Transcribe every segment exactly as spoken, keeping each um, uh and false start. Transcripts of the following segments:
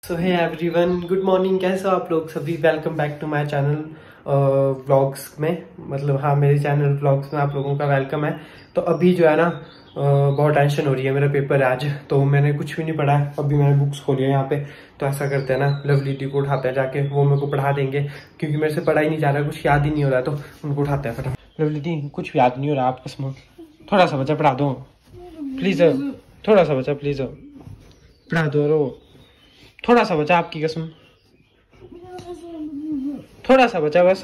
सो hey everyone, good morning. कैसे हो आप लोग सभी? Welcome back to my channel vlogs में। मतलब हाँ, मेरे चैनल व्लॉग्स में आप लोगों का वेलकम है। तो अभी जो है ना uh, बहुत टेंशन हो रही है। मेरा पेपर है आज, तो मैंने कुछ भी नहीं पढ़ा है। अभी मैंने बुक्स खोली है यहाँ पे। तो ऐसा करते हैं ना, लवली दी को उठाते हैं जाके, वो मेरे को पढ़ा देंगे क्योंकि मेरे से पढ़ा ही नहीं जा रहा, कुछ याद ही नहीं हो रहा। तो उनको उठाते हैं फटाफट। लवली दी, कुछ याद नहीं हो रहा आपको, कसम थोड़ा सा बच्चा पढ़ा दो प्लीज, थोड़ा सा बच्चा प्लीज पढ़ा दो। रो थोड़ा सा बचा, आपकी कसम थोड़ा सा बचा बस।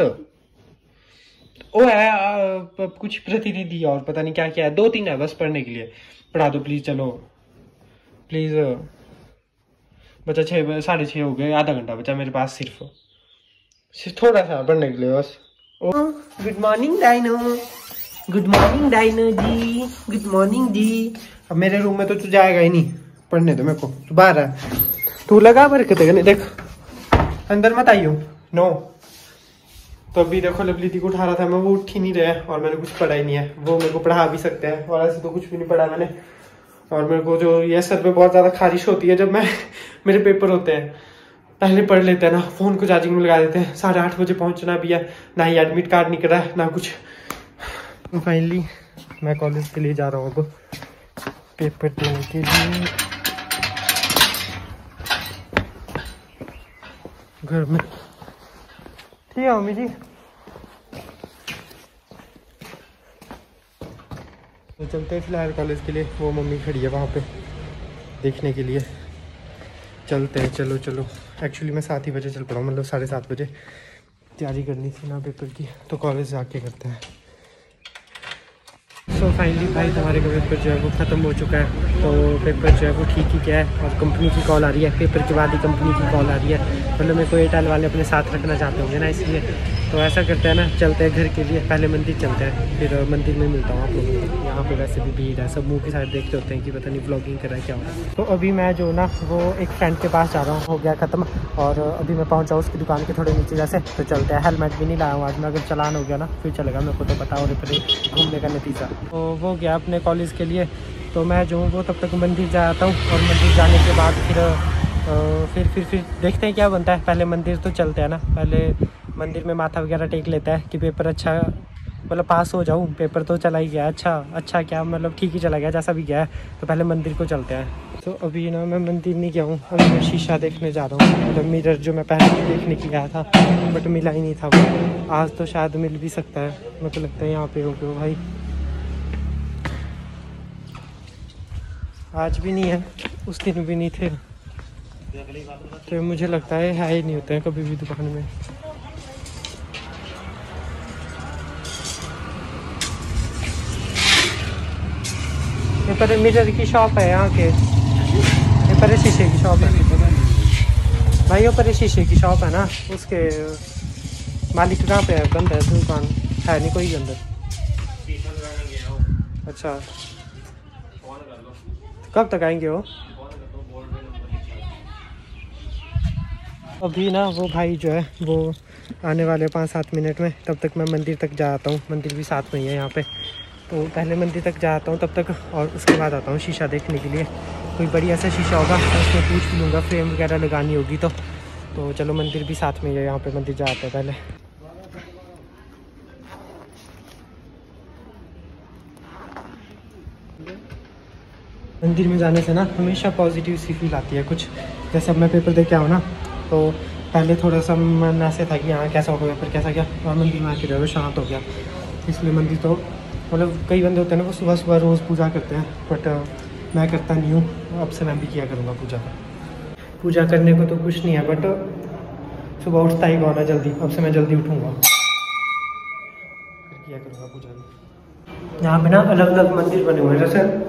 ओ है आ, कुछ प्रतिनिधि और पता नहीं क्या क्या है, दो तीन है बस पढ़ने के लिए। पढ़ा दो प्लीज, चलो प्लीज। बचा छः साढ़े छः हो गए, आधा घंटा बचा मेरे पास सिर्फ सिर्फ थोड़ा सा पढ़ने के लिए बस। Oh good morning dino, good morning dino ji, good morning ji. अब मेरे रूम में तो तू जाएगा ही नहीं पढ़ने, तो मेरे को तू बाहर है, तू लगा बरकते करने, देख अंदर मत आइयो। नो तो अभी देखो लवली दी को उठा रहा था मैं, वो उठ ही नहीं रहा और मैंने कुछ पढ़ा ही नहीं है। वो मेरे को पढ़ा भी सकते हैं और ऐसे तो कुछ भी नहीं पढ़ा मैंने। और मेरे को जो ये सर पे बहुत ज्यादा खारिश होती है जब मैं मेरे पेपर होते हैं। पहले पढ़ लेते हैं ना, फोन को चार्जिंग में लगा देते हैं। साढ़े आठ बजे पहुंचना भी है, ना ही एडमिट कार्ड निकला है ना कुछ। फाइनली मैं कॉलेज के लिए जा रहा हूँ अब पेपर देने के लिए। घर में ठीक है मम्मी जी। तो चलते हैं फिलहाल कॉलेज के लिए। वो मम्मी खड़ी है वहाँ पे देखने के लिए। चलते हैं, चलो चलो। एक्चुअली मैं सात ही बजे चल पड़ा हूँ, मतलब साढ़े सात बजे। तैयारी करनी थी ना पेपर की, तो कॉलेज जाके करते हैं। सो फाइनली भाई तुम्हारे का पेपर जो है वो ख़त्म हो चुका है। तो पेपर जो है वो ठीक ही क्या है, और कंपनी की कॉल आ रही है। पेपर के बाद ही कंपनी की कॉल आ रही है। मतलब मेरे को एयरटेल वाले अपने साथ रखना चाहते होंगे ना, इसलिए। तो ऐसा करते हैं ना, चलते हैं घर के लिए। पहले मंदिर चलते हैं, फिर मंदिर में मिलता हूँ आप लोगों को। यहाँ पे वैसे भी भीड़ है, सब मुँह की साइड देखते होते हैं कि पता नहीं व्लॉगिंग कर रहा है क्या हो रहा है। तो अभी मैं जो ना वो एक फ्रेंड के पास जा रहा हूँ, हो गया ख़त्म। और अभी मैं पहुँचा उसकी दुकान के थोड़े नीचे जैसे। तो चलते हैं। हेलमेट भी नहीं लाया हूँ आज मैं, अगर चलान हो गया ना फिर चलेगा मेरे को, तो पता और घूमने का नतीजा। तो वो गया अपने कॉलेज के लिए। तो मैं जो हूँ वो तब तक मंदिर जा आता हूँ, और मंदिर जाने के बाद फिर फिर फिर फिर देखते हैं क्या बनता है। पहले मंदिर तो चलते हैं ना, पहले मंदिर में माथा वगैरह टेक लेता है कि पेपर अच्छा, मतलब पास हो जाऊँ। पेपर तो चला ही गया, अच्छा अच्छा क्या मतलब ठीक ही चला गया जैसा भी गया है। तो पहले मंदिर को चलते हैं। तो अभी ना मैं मंदिर नहीं गया हूँ, अभी मैं शीशा देखने जा रहा हूँ। मतलब मिरर जो मैं पहले देखने के गया था, बट मिला ही नहीं था वो। आज तो शायद मिल भी सकता है, मेरे को लगता है यहाँ पे हो गया भाई। आज भी नहीं है, उस दिन भी नहीं थे, तो मुझे लगता है है ही नहीं होते हैं कभी भी दुकान में। ये पर मिरर की शॉप है यहाँ के, ये पर शीशे की शॉप है भाई। ये पर शीशे की शॉप है ना, उसके मालिक कहाँ पे है? बंद है दुकान, है नहीं कोई अंदर। अच्छा, कब तक आएंगे वो? अभी ना वो भाई जो है वो आने वाले पाँच सात मिनट में। तब तक मैं मंदिर तक जा आता हूँ, मंदिर भी साथ में ही है यहाँ पे। तो पहले मंदिर तक जा आता हूँ तब तक, और उसके बाद आता हूँ शीशा देखने के लिए। कोई बढ़िया सा शीशा होगा तो उसमें पूछ भी लूँगा, फ्रेम वगैरह लगानी होगी तो। तो चलो मंदिर भी साथ में ही है यहाँ पे, मंदिर जाते हैं पहले। मंदिर में जाने से ना हमेशा पॉजिटिव सी फील आती है कुछ। जैसे अब मैं पेपर दे के आऊँ ना, तो पहले थोड़ा सा मन ऐसे था कि हाँ कैसा होगा पेपर, कैसा क्या। और मंदिर में आके जो शांत हो गया। इसलिए मंदिर तो मतलब कई बंदे होते हैं ना वो सुबह सुबह रोज़ पूजा करते हैं, बट मैं करता नहीं हूँ। अब से मैं भी किया करूँगा पूजा। पूजा करने को तो कुछ नहीं है, बट सुबह उठता ही कौन है जल्दी। अब से मैं जल्दी उठूँगा, फिर किया करूँगा पूजा। यहाँ पे ना अलग अलग मंदिर बने हुए हैं, जैसे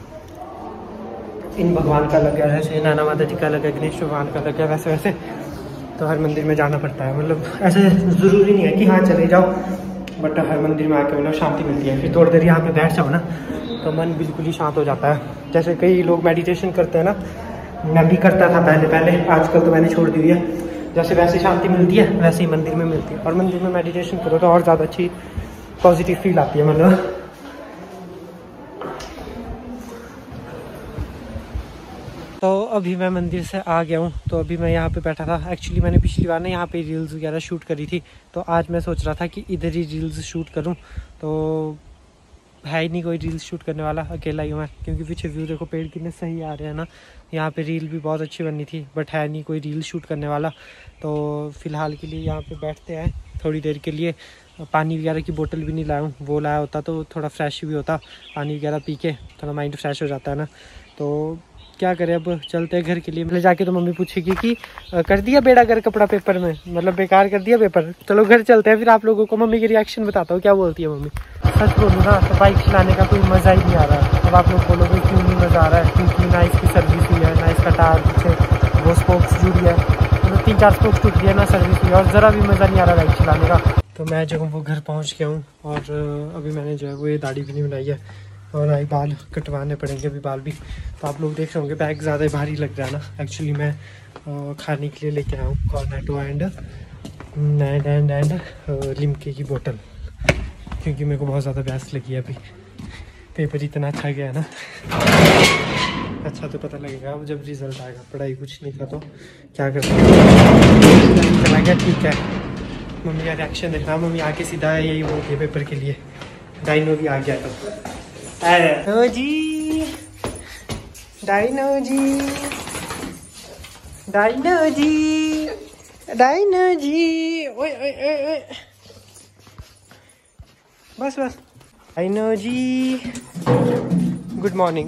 इन भगवान का अलग है, जैसे नैना माता जी का अलग है, गणेश भगवान का अलग है, वैसे वैसे। तो हर मंदिर में जाना पड़ता है। मतलब ऐसे ज़रूरी नहीं है कि हाँ चले जाओ, बट हर मंदिर में आके मतलब शांति मिलती है। फिर थोड़ी देर यहाँ पे बैठ जाओ ना तो मन बिल्कुल ही शांत हो जाता है। जैसे कई लोग मेडिटेशन करते हैं ना, मैं भी करता था पहले पहले, आजकल तो मैंने छोड़ दी हुई है। जैसे वैसे शांति मिलती है वैसे ही मंदिर में मिलती है। और मंदिर में मेडिटेशन करो तो और ज़्यादा अच्छी पॉजिटिव फील आती है। मतलब तो अभी मैं मंदिर से आ गया हूँ। तो अभी मैं यहाँ पे बैठा था। एक्चुअली मैंने पिछली बार ना यहाँ पे रील्स वगैरह शूट करी थी, तो आज मैं सोच रहा था कि इधर ही रील्स शूट करूँ। तो है ही नहीं कोई रील्स शूट करने वाला, अकेला ही हूँ मैं, क्योंकि पीछे व्यू देखो पेड़ कितने सही आ रहे हैं ना। यहाँ पे रील भी बहुत अच्छी बननी थी, बट है नहीं कोई रील शूट करने वाला। तो फ़िलहाल के लिए यहाँ पे बैठते हैं थोड़ी देर के लिए। पानी वगैरह की बोतल भी नहीं लाया हूँ, वो लाया होता तो थोड़ा फ्रेश भी होता। पानी वगैरह पी के थोड़ा माइंड फ्रेश हो जाता है ना। तो क्या करें, अब चलते हैं घर के लिए। ले जाके तो मम्मी पूछेगी कि कर दिया बेड़ा कर कपड़ा पेपर में, मतलब बेकार कर दिया पेपर। चलो घर चलते हैं, फिर आप लोगों को मम्मी की रिएक्शन बताता हूँ क्या बोलती है मम्मी। सच बोलूँ ना तो बाइक चलाने का कोई मज़ा ही नहीं आ रहा है। अब आप लोग बोलोगे क्यों नहीं मज़ा आ रहा है, क्योंकि ना इसकी सर्विस हुई है, ना इसका टायर पीछे वो स्पोक्स जुड़ी है, तो तीन चार स्पोक्स टूट गया, ना सर्विस हुई है, और ज़रा भी मज़ा नहीं आ रहा बाइक चलाने का। तो मैं जो हूँ वो घर पहुँच गया हूँ, और अभी मैंने जो है वो ये दाढ़ी भी नहीं बनाई है, और आई बाल कटवाने पड़ेंगे अभी बाल भी। तो आप लोग देख रहे होंगे बैग ज़्यादा भारी लग रहा है ना। एक्चुअली मैं आ, खाने के लिए लेके आया हूँ Cornetto and and and and Limca की बोतल, क्योंकि मेरे को बहुत ज़्यादा प्यास लगी है अभी। पेपर इतना अच्छा गया ना, अच्छा तो पता लगेगा अब जब रिज़ल्ट आएगा। पढ़ाई कुछ नहीं था तो क्या कर सकते हैं, चला गया ठीक है। मम्मी का रिएक्शन देखना, मम्मी आके सीधा यही बोलती है पेपर के लिए। डाइनो भी आ गया तो dino ji, dino ji, dino ji, dino ji, ओए ओए ओए, बस बस। Dino ji, good morning.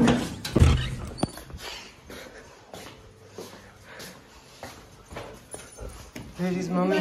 Where is mummy?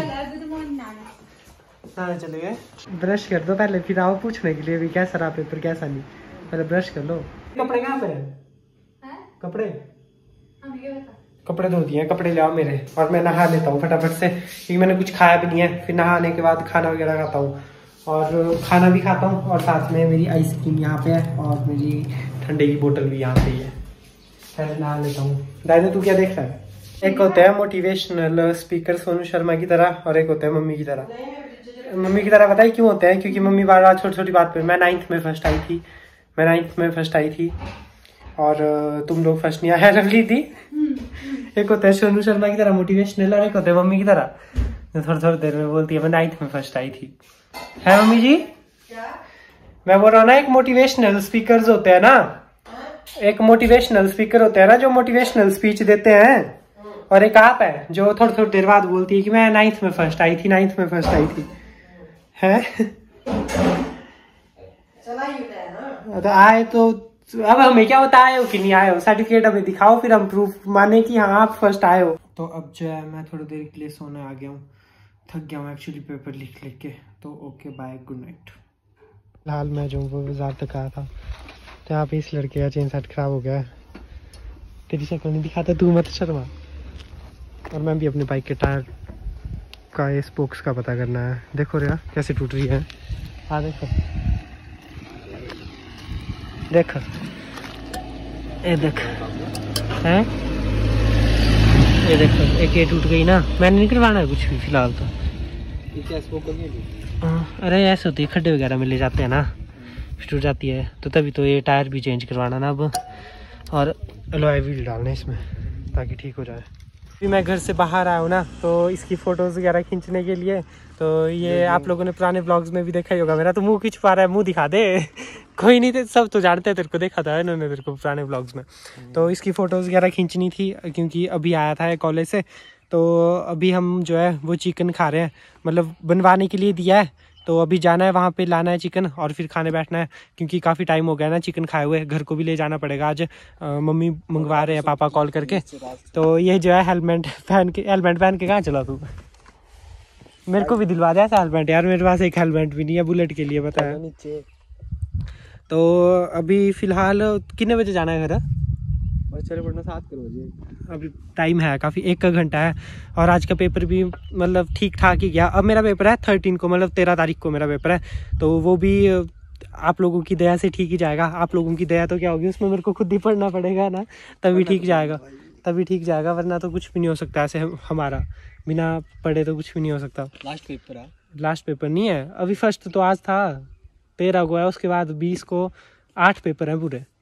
हाँ चले गए। ब्रश कर दो पहले, फिर आओ पूछने के लिए भी कैसा रहा पेपर कैसा नहीं। पहले ब्रश कर लो। कपड़े कहाँ पे हैं? कपड़े कपड़े धो दिए, कपड़े ले आओ मेरे, और मैं नहा लेता हूँ फटाफट से, क्योंकि मैंने कुछ खाया भी नहीं है। फिर नहाने के बाद खाना वगैरह खाता हूँ, और खाना भी खाता हूँ, और साथ में मेरी आइसक्रीम यहाँ पे है, और मेरी ठंडे की बोतल भी यहाँ पे ही है। पहले नहा लेता हूँ। दादा तू क्या देख रहा है? एक होता है मोटिवेशनल स्पीकर सोनू शर्मा की तरह, और एक होता है मम्मी की तरह। मम्मी की तरह बताइए क्यों होते हैं? क्योंकि मम्मी बार बार छोटी छोटी बात पे, मैं नाइन्थ में फर्स्ट आई थी, मैं नाइन्थ में फर्स्ट आई थी, और तुम लोग फर्स्ट नहीं आया लवली थी। एक होता है सोनू शर्मा की तरह मोटिवेशनल, और एक होता है मम्मी की तरह थोड़ी थोड़ी देर में बोलती है मैं नाइन्थ में फर्स्ट आई थी। है मम्मी जी? क्या? मैं बोल रहा हूँ ना, एक मोटिवेशनल स्पीकर होते हैं ना, एक मोटिवेशनल स्पीकर होते हैं ना जो मोटिवेशनल स्पीच देते हैं, और एक आप है जो थोड़ी थोड़ी देर बाद बोलती है कि मैं नाइन्थ में फर्स्ट आई थी, नाइन्थ में फर्स्ट आई थी। है तो आए तो अब हमें क्या होता आए हो कि नहीं आए हो, सर्टिफिकेट हमें दिखाओ, फिर हम प्रूफ माने कि हाँ आप फर्स्ट आए हो। तो अब जो है मैं थोड़ी देर के लिए सोने आ गया हूँ, थक गया हूँ एक्चुअली पेपर लिख लिख के। तो ओके बाय, गुड नाइट। फिलहाल मैं जो वो बाजार तक आया था, तो यहाँ पे इस लड़के का चेन सेट खराब हो गया है। तेरी शक्ल नहीं दिखाता, तू मत शर्मा। और मैं भी अपने बाइक के टायर का ये स्पोक्स का पता करना है। देखो रे कैसे टूट रही है। हाँ देखो देखो, ये देख है, ये देखो एक ये टूट गई ना। मैंने नहीं करवाना है कुछ भी फिलहाल तो। अरे ऐसे होती है, खड्डे वगैरह में ले जाते हैं ना, टूट जाती है, तो तभी तो ये टायर भी चेंज करवाना ना अब, और अलॉय व्हील डालना इसमें ताकि ठीक हो जाए। अभी मैं घर से बाहर आया हूँ ना, तो इसकी फ़ोटोज़ वगैरह खींचने के लिए। तो ये आप लोगों ने पुराने ब्लॉग्स में भी देखा ही होगा। मेरा तो मुंह खींच पा रहा है, मुंह दिखा दे। कोई नहीं, सब तो जानते हैं, तेरे को देखा था इन्होंने तेरे को पुराने ब्लॉग्स में। तो इसकी फ़ोटोज़ वगैरह खींचनी थी, क्योंकि अभी आया था कॉलेज से। तो अभी हम जो है वो चिकन खा रहे हैं, मतलब बनवाने के लिए दिया है। तो अभी जाना है वहाँ पे, लाना है चिकन, और फिर खाने बैठना है, क्योंकि काफ़ी टाइम हो गया ना चिकन खाए हुए। घर को भी ले जाना पड़ेगा आज, आ, मम्मी मंगवा रहे हैं पापा कॉल करके। तो ये जो है हेलमेट पहन के, हेलमेट पहन के कहाँ चला तू? मेरे को भी दिलवा दे ऐसा हेलमेट यार, मेरे पास एक हेलमेट भी नहीं है बुलेट के लिए, पता है। तो अभी फ़िलहाल कितने बजे जाना है घर? चले पड़ना सात बजे। अभी टाइम है काफ़ी, एक का घंटा है, और आज का पेपर भी मतलब ठीक ठाक ही गया। अब मेरा पेपर है थर्टीन को, मतलब तेरह तारीख को मेरा पेपर है, तो वो भी आप लोगों की दया से ठीक ही जाएगा। आप लोगों की दया तो क्या होगी, उसमें मेरे को खुद ही पढ़ना पड़ेगा ना, तभी ठीक जाएगा, तभी ठीक जाएगा, वरना तो कुछ भी नहीं हो सकता ऐसे। हमारा बिना पढ़े तो कुछ भी नहीं हो सकता। लास्ट पेपर है? लास्ट पेपर नहीं है अभी, फर्स्ट तो आज था तेरह को है, उसके बाद बीस को आठ पेपर हैं पूरे।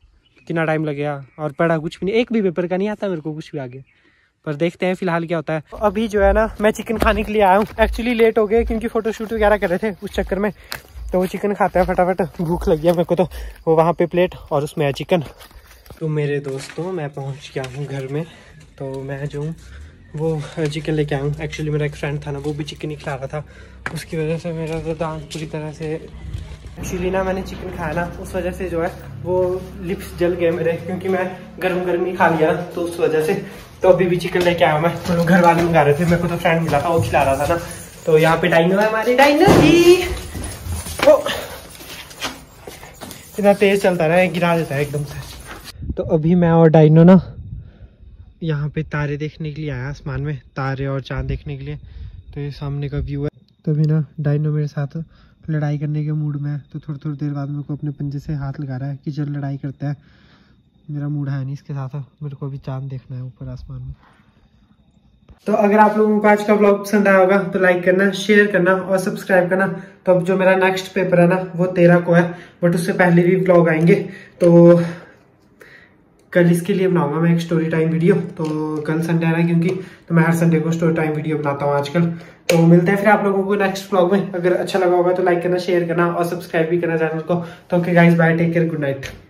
कितना टाइम लगेगा, और पढ़ा कुछ भी नहीं, एक भी पेपर का नहीं आता मेरे को कुछ भी आगे, पर देखते हैं फिलहाल क्या होता है। अभी जो है ना मैं चिकन खाने के लिए आया हूँ। एक्चुअली लेट हो गए क्योंकि फोटोशूट वगैरह कर रहे थे, उस चक्कर में तो वो चिकन खाते हैं फटाफट, भूख लगी है मेरे को। तो वो वहाँ पे प्लेट और उसमें है चिकन। तो मेरे दोस्तों मैं पहुँच गया हूँ घर में। तो मैं जो हूँ वो चिकन लेके आया हूँ। एक्चुअली मेरा एक फ्रेंड था ना, वो भी चिकन ही खिला रहा था, उसकी वजह से मेरा तो दांत पूरी तरह से, एक्चुअली ना मैंने चिकन खाया ना, उस वजह से जो है वो लिप्स जल गए मेरे, क्योंकि मैं गर्म गर्म ही खा लिया ना, तो उस वजह से। तो अभी भी चिकन लेके आया मैं, तो घर वाले मंगा रहे थे, मेरे को तो फ्रेंड मिला था वो खिला रहा था ना। तो यहाँ पे डाइनो है, हमारी डाइनो जी, वो इतना तेज चलता है गिरा देता है एकदम से। तो अभी मैं और डाइनो ना यहाँ पे तारे देखने के लिए आया, आसमान में तारे और चांद देखने के लिए। तो ये सामने का व्यू है। तो अभी ना डाइनो मेरे साथ लड़ाई करने के मूड में है, तो थोड़ी थोड़ी देर बाद मेरे को अपने पंजे से हाथ लगा रहा है कि चल लड़ाई करते हैं। मेरा मूड है नहीं इसके साथ, मेरे को अभी चांद देखना है ऊपर आसमान में। तो अगर आप लोगों को आज का व्लॉग पसंद आया होगा तो लाइक करना, शेयर करना और सब्सक्राइब करना। तो अब जो मेरा नेक्स्ट पेपर है ना वो तेरह को है, बट उससे पहले भी व्लॉग आएंगे। तो कल इसके लिए बनाऊंगा मैं एक स्टोरी टाइम वीडियो। तो कल संडे है ना, क्योंकि तो मैं हर संडे को स्टोरी टाइम वीडियो बनाता हूँ आजकल। तो मिलते हैं फिर आप लोगों को नेक्स्ट व्लॉग में। अगर अच्छा लगा होगा तो लाइक करना, शेयर करना और सब्सक्राइब भी करना चैनल को। तो okay guys, bye, take care, good night.